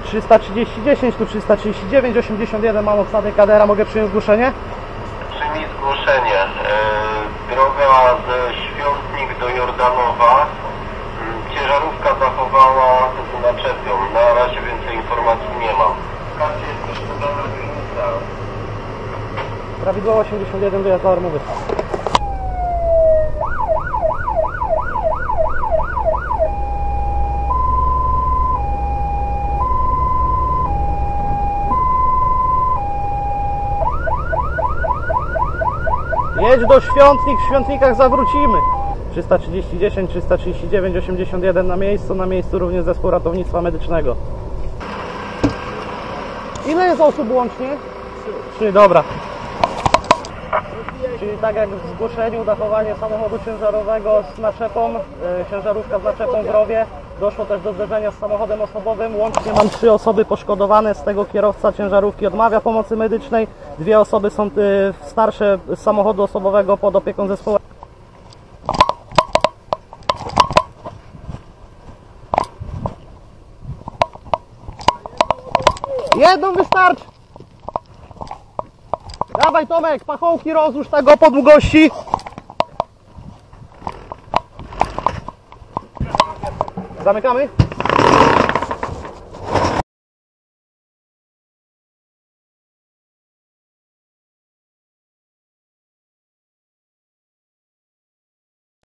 330-10, tu 339-81, mam obsadę kadera, mogę przyjąć zgłoszenie? Przyjmij zgłoszenie. Droga ze Świątnik do Jordanowa. Ciężarówka zachowała z naczepią. Na razie więcej informacji nie mam. W karcie jest też podana granica. Prawidłowo 81, dojazd do Ormowy. Jedź do Świątnik, w Świątnikach zawrócimy. 330-10, 339-81 na miejscu również zespół ratownictwa medycznego. Ile jest osób łącznie? 3, dobra. Czyli tak jak w zgłoszeniu, dachowanie samochodu ciężarowego z naczepą, ciężarówka z naczepą w rowie, doszło też do zderzenia z samochodem osobowym. Łącznie mam 3 osoby poszkodowane, z tego kierowca ciężarówki odmawia pomocy medycznej. 2 osoby są starsze z samochodu osobowego pod opieką zespołu. Jedną wystarczy! Dawaj Tomek, pachołki rozłóż tego po długości. Zamykamy?